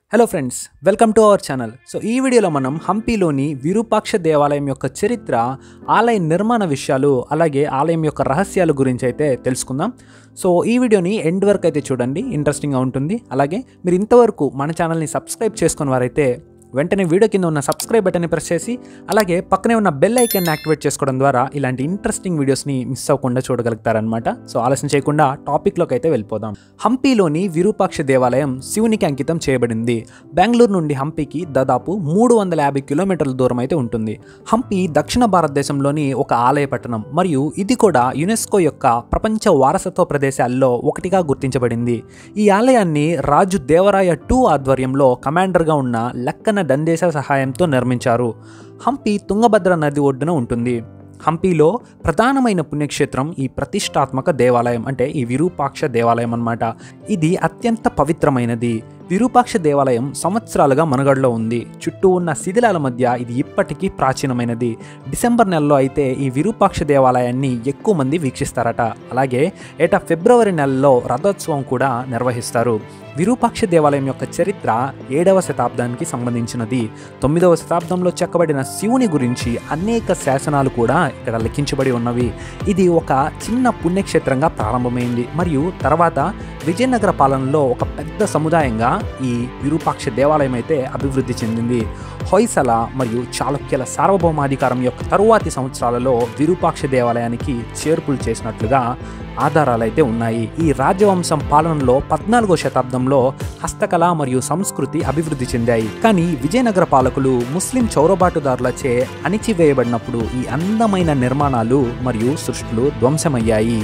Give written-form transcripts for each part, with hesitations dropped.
Hello friends, welcome to our channel. So ఈ వీడియోలో మనం హంపీలోని విరూపాక్ష దేవాలయం యొక్క చరిత్ర, ఆలయ నిర్మాణ విషయాలు, అలాగే ఆలయం యొక్క రహస్యాల గురించి అయితే తెలుసుకుందాం. సో ఈ వీడియోని ఎండ్ వరకు అయితే చూడండి, ఇంట్రెస్టింగ్గా ఉంటుంది. అలాగే మీరు ఇంతవరకు మన ఛానల్ని సబ్స్క్రైబ్ చేసుకున్న వారైతే వెంటనే వీడియో కింద ఉన్న సబ్స్క్రైబ్ బటన్ని ప్రెస్ చేసి అలాగే పక్కనే ఉన్న బెల్ ఐకాన్ని యాక్టివేట్ చేసుకోవడం ద్వారా ఇలాంటి ఇంట్రెస్టింగ్ వీడియోస్ని మిస్ అవ్వకుండా చూడగలుగుతారనమాట. సో ఆలస్యం చేయకుండా టాపిక్లోకి అయితే వెళ్ళిపోదాం. హంపీలోని విరూపాక్ష దేవాలయం శివునికి అంకితం చేయబడింది. బెంగళూరు నుండి హంపీకి దాదాపు 350 కిలోమీటర్ల దూరం అయితే ఉంటుంది. హంపీ దక్షిణ భారతదేశంలోని ఒక ఆలయ పట్టణం మరియు ఇది కూడా యునెస్కో యొక్క ప్రపంచ వారసత్వ ప్రదేశాల్లో ఒకటిగా గుర్తించబడింది. ఈ ఆలయాన్ని రాజు దేవరాయ II ఆధ్వర్యంలో కమాండర్గా ఉన్న లక్కన దండేశ సహాయంతో నిర్మించారు. హంపి తుంగభద్ర నది ఒడ్డున ఉంటుంది. హంపీలో ప్రధానమైన పుణ్యక్షేత్రం ఈ ప్రతిష్టాత్మక దేవాలయం, అంటే ఈ విరూపాక్ష దేవాలయం అన్నమాట. ఇది అత్యంత పవిత్రమైనది. విరూపాక్ష దేవాలయం సంవత్సరాలుగా మనుగడలో ఉంది. చుట్టూ ఉన్న శిథిలాల మధ్య ఇది ఇప్పటికీ ప్రాచీనమైనది. డిసెంబర్ నెలలో అయితే ఈ విరూపాక్ష దేవాలయాన్ని ఎక్కువ మంది వీక్షిస్తారట. అలాగే ఏటా ఫిబ్రవరి నెలలో రథోత్సవం కూడా నిర్వహిస్తారు. విరూపాక్ష దేవాలయం యొక్క చరిత్ర 7వ శతాబ్దానికి సంబంధించినది. 9వ శతాబ్దంలో చెక్కబడిన శివుని గురించి అనేక శాసనాలు కూడా ఇక్కడ లిఖించబడి ఉన్నవి. ఇది ఒక చిన్న పుణ్యక్షేత్రంగా ప్రారంభమైంది మరియు తర్వాత విజయనగర పాలనలో ఒక పెద్ద సముదాయంగా ఈ విరూపాక్ష దేవాలయం అయితే అభివృద్ధి చెందింది. హొయసల మరియు చాళుక్యుల సార్వభౌమాధికారం యొక్క తరువాతి సంవత్సరాలలో విరూపాక్ష దేవాలయానికి చేర్పులు చేసినట్లుగా ఆధారాలు అయితే ఉన్నాయి. ఈ రాజవంశం పాలనలో 14వ శతాబ్దంలో హస్తకళ మరియు సంస్కృతి అభివృద్ధి చెందాయి. కానీ విజయనగర పాలకులు ముస్లిం చౌరబాటుదారులచే అణిచివేయబడినప్పుడు ఈ అందమైన నిర్మాణాలు మరియు సృష్టిలు ధ్వంసమయ్యాయి.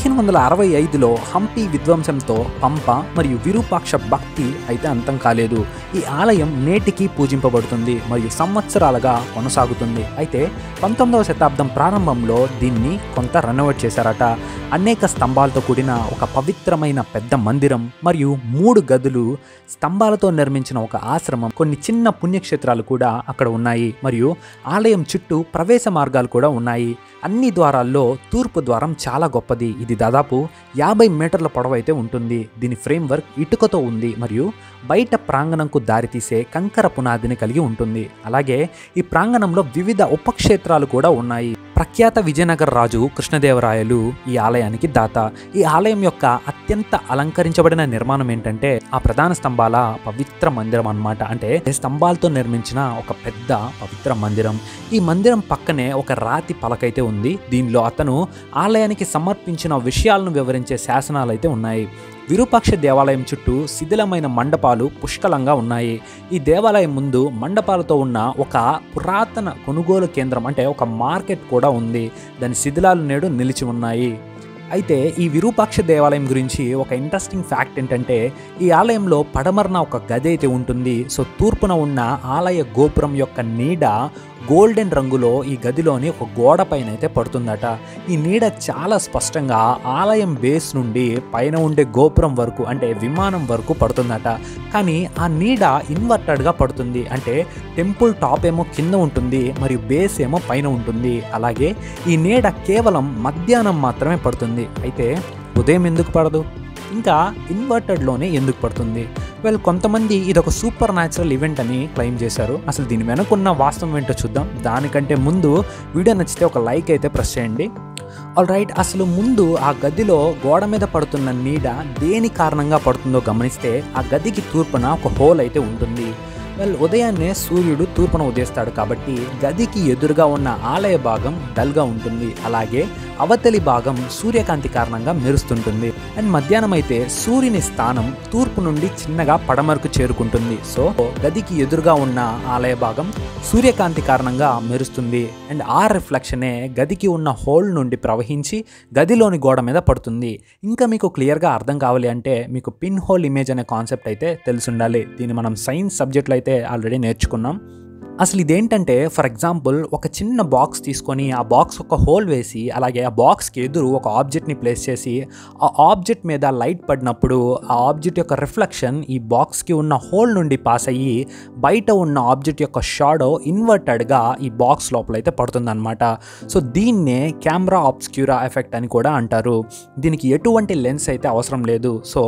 1565లో హంపి విధ్వంసంతో పంప మరియు విరూపాక్ష భక్తి అయితే అంతం కాలేదు. ఈ ఆలయం నేటికి పూజింపబడుతుంది మరియు సంవత్సరాలుగా కొనసాగుతుంది. అయితే 19వ శతాబ్దం ప్రారంభంలో దీన్ని కొంత రెనోవేట్ చేశారట. అనేక స్తంభాలతో కూడిన ఒక పవిత్రమైన పెద్ద మందిరం మరియు 3 గదులు, స్తంభాలతో నిర్మించిన ఒక ఆశ్రమం, కొన్ని చిన్న పుణ్యక్షేత్రాలు కూడా అక్కడ ఉన్నాయి మరియు ఆలయం చుట్టూ ప్రవేశ మార్గాలు కూడా ఉన్నాయి. అన్ని ద్వారాల్లో తూర్పు ద్వారం చాలా గొప్పది. ఇది దాదాపు 50 మీటర్ల పొడవు అయితే ఉంటుంది. దీని ఫ్రేమ్వర్క్ ఇటుకతో ఉంది మరియు బయట ప్రాంగణంకు దారితీసే కంకర పునాదిని కలిగి ఉంటుంది. అలాగే ఈ ప్రాంగణంలో వివిధ ఉపక్షేత్రాలు కూడా ఉన్నాయి. ప్రఖ్యాత విజయనగర రాజు కృష్ణదేవరాయలు ఈ ఆలయానికి దాత. ఈ ఆలయం యొక్క అత్యంత అలంకరించబడిన నిర్మాణం ఏంటంటే ఆ ప్రధాన స్తంభాల పవిత్ర మందిరం అన్నమాట. అంటే స్తంభాలతో నిర్మించిన ఒక పెద్ద పవిత్ర మందిరం. ఈ మందిరం పక్కనే ఒక రాతి పలకైతే ఉంది. దీనిలో అతను ఆలయానికి సమర్పించిన విషయాలను వివరించే శాసనాలు అయితే ఉన్నాయి. విరూపాక్ష దేవాలయం చుట్టూ శిథిలమైన మండపాలు పుష్కలంగా ఉన్నాయి. ఈ దేవాలయం ముందు మండపాలతో ఉన్న ఒక పురాతన కొనుగోలు కేంద్రం, అంటే ఒక మార్కెట్ కూడా ఉంది. దాని శిథిలాలు నేడు నిలిచి ఉన్నాయి. అయితే ఈ విరూపాక్ష దేవాలయం గురించి ఒక ఇంట్రెస్టింగ్ ఫ్యాక్ట్ ఏంటంటే ఈ ఆలయంలో పడమరన ఒక గది అయితే ఉంటుంది. సో తూర్పున ఉన్న ఆలయ గోపురం యొక్క నీడ గోల్డెన్ రంగులో ఈ గదిలోని ఒక గోడ పైన అయితే పడుతుందట. ఈ నీడ చాలా స్పష్టంగా ఆలయం బేస్ నుండి పైన ఉండే గోపురం వరకు, అంటే విమానం వరకు పడుతుందట. కానీ ఆ నీడ ఇన్వర్టెడ్గా పడుతుంది. అంటే టెంపుల్ టాప్ ఏమో కింద ఉంటుంది మరియు బేస్ ఏమో పైన ఉంటుంది. అలాగే ఈ నీడ కేవలం మధ్యాహ్నం మాత్రమే పడుతుంది. అయితే ఉదయం ఎందుకు పడదు, ఇంకా ఇన్వర్టెడ్లోనే ఎందుకు పడుతుంది? కొంతమంది ఇదొక సూపర్ న్యాచురల్ ఈవెంట్ అని క్లెయిమ్ చేశారు. అసలు దీని వెనుకున్న వాస్తవం ఏంటో చూద్దాం. దానికంటే ముందు వీడియో నచ్చితే ఒక లైక్ అయితే ప్రెస్ చేయండి. ఆల్ రైట్, అసలు ముందు ఆ గదిలో గోడ మీద పడుతున్న నీడ దేని కారణంగా పడుతుందో గమనిస్తే ఆ గదికి తూర్పున ఒక హోల్ అయితే ఉంటుంది. ఉదయాన్నే సూర్యుడు తూర్పున ఉదయిస్తాడు కాబట్టి గదికి ఎదురుగా ఉన్న ఆలయ భాగం డల్గా ఉంటుంది. అలాగే అవతలి భాగం సూర్యకాంతి కారణంగా మెరుస్తుంటుంది. అండ్ మధ్యాహ్నం అయితే సూర్యుని స్థానం తూర్పు నుండి చిన్నగా పడమరకు చేరుకుంటుంది. సో గదికి ఎదురుగా ఉన్న ఆలయ భాగం సూర్యకాంతి కారణంగా మెరుస్తుంది. అండ్ ఆ రిఫ్లెక్షనే గదికి ఉన్న హోల్ నుండి ప్రవహించి గదిలోని గోడ మీద పడుతుంది. ఇంకా మీకు క్లియర్గా అర్థం కావాలి అంటే మీకు పిన్ హోల్ ఇమేజ్ అనే కాన్సెప్ట్ అయితే తెలిసి ఉండాలి. దీన్ని మనం సైన్స్ సబ్జెక్ట్లో అయితే ఆల్రెడీ నేర్చుకున్నాం. అసలు ఇదేంటంటే ఫర్ ఎగ్జాంపుల్ ఒక చిన్న బాక్స్ తీసుకొని ఆ బాక్స్ ఒక హోల్ వేసి అలాగే ఆ బాక్స్కి ఎదురు ఒక ఆబ్జెక్ట్ని ప్లేస్ చేసి ఆ ఆబ్జెక్ట్ మీద లైట్ పడినప్పుడు ఆ ఆబ్జెక్ట్ యొక్క రిఫ్లెక్షన్ ఈ బాక్స్కి ఉన్న హోల్ నుండి పాస్ అయ్యి బయట ఉన్న ఆబ్జెక్ట్ యొక్క షాడో ఇన్వర్టెడ్గా ఈ బాక్స్ లోపల అయితే పడుతుందన్నమాట. సో దీన్నే కెమెరా ఆబ్స్క్యూరా ఎఫెక్ట్ అని కూడా అంటారు. దీనికి ఎటువంటి లెన్స్ అయితే అవసరం లేదు. సో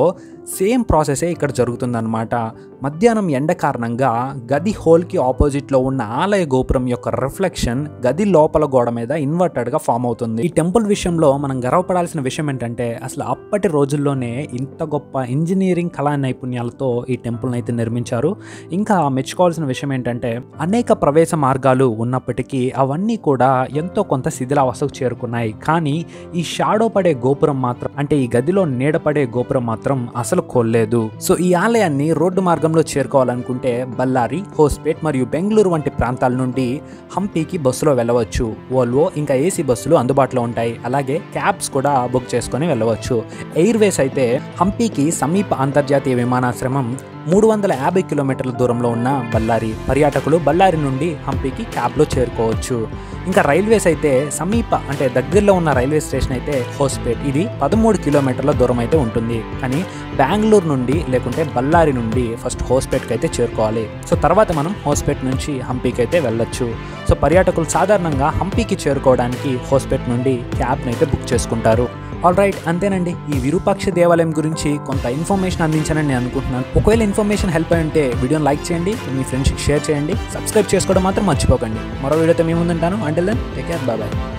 సేమ్ ప్రాసెసే ఇక్కడ జరుగుతుందన్నమాట. మధ్యాహ్నం ఎండ కారణంగా గది హోల్కి ఆపోజిట్లో ఉన్న ఆలయ గోపురం యొక్క రిఫ్లెక్షన్ గది లోపల గోడ మీద ఇన్వర్టెడ్గా ఫామ్ అవుతుంది. ఈ టెంపుల్ విషయంలో మనం గర్వపడాల్సిన విషయం ఏంటంటే అసలు అప్పటి రోజుల్లోనే ఇంత గొప్ప ఇంజనీరింగ్ కళా నైపుణ్యాలతో ఈ టెంపుల్ని అయితే నిర్మించారు. ఇంకా మెచ్చుకోవాల్సిన విషయం ఏంటంటే అనేక ప్రవేశ మార్గాలు ఉన్నప్పటికీ అవన్నీ కూడా ఎంతో కొంత శిథిలావస్థకు చేరుకున్నాయి. కానీ ఈ షాడో పడే గోపురం మాత్రం, అంటే ఈ గదిలో నీడపడే గోపురం మాత్రం అసలు కోల్లేదు. సో ఈ ఆలయాన్ని రోడ్డు మార్గంలో చేరుకోవాలనుకుంటే బళ్ళారి, హోస్పేట్ మరియు బెంగళూరు వంటి ప్రాంతాల నుండి హంపీకి బస్సులో వెళ్ళవచ్చు. వోల్వో ఇంకా ఏసీ బస్సులు అందుబాటులో ఉంటాయి. అలాగే క్యాబ్స్ కూడా బుక్ చేసుకొని వెళ్ళవచ్చు. ఎయిర్వేస్ అయితే హంపీకి సమీప అంతర్జాతీయ విమానాశ్రమం 350 కిలోమీటర్ల దూరంలో ఉన్న బళ్ళారి. పర్యాటకులు బళ్ళారి నుండి హంపీకి క్యాబ్లో చేరుకోవచ్చు. ఇంకా రైల్వేస్ అయితే సమీప, అంటే దగ్గరలో ఉన్న రైల్వే స్టేషన్ అయితే హోస్పేట్. ఇది 13 కిలోమీటర్ల దూరం అయితే ఉంటుంది. కానీ బెంగళూరు నుండి లేకుంటే బళ్ళారి నుండి ఫస్ట్ హోస్పేట్కి అయితే చేరుకోవాలి. సో తర్వాత మనం హోస్పేట్ నుంచి హంపీకి అయితే వెళ్ళొచ్చు. సో పర్యాటకులు సాధారణంగా హంపీకి చేరుకోవడానికి హోస్పేట్ నుండి క్యాబ్ని అయితే బుక్ చేసుకుంటారు. ఆల్ రైట్, అంతేనండి. ఈ విరూపాక్ష దేవాలయం గురించి కొంత ఇన్ఫర్మేషన్ అందించానని నేను అనుకుంటున్నాను. ఒకవేళ ఇన్ఫర్మేషన్ హెల్ప్ అయి ఉంటే వీడియోని లైక్ చేయండి, మీ ఫ్రెండ్స్కి షేర్ చేయండి, సబ్స్క్రైబ్ చేసుకోవడం మాత్రం మర్చిపోకండి. మరో వీడియోతో మీ ముందుంటాను. Until then take care, bye bye.